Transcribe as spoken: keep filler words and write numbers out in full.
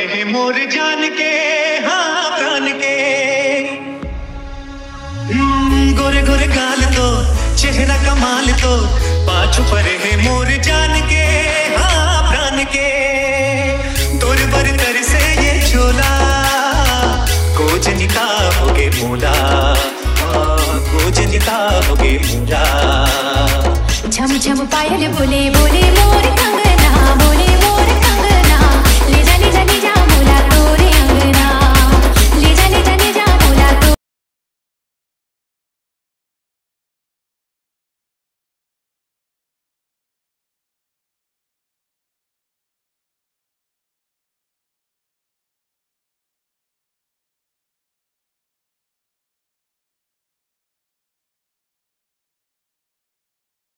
परे है मोर जान के, हाँ प्राण के। गोरे गोरे गाल तो चेहरा कमाल तो, पाछू परे है मोर जान के, हाँ प्राण के। तोर बर कर से ये चोला, कोज निकाहोगे मूला, कोज निकाहोगे मूला। झम झम पायल बोले बोले मोर कंगना बोले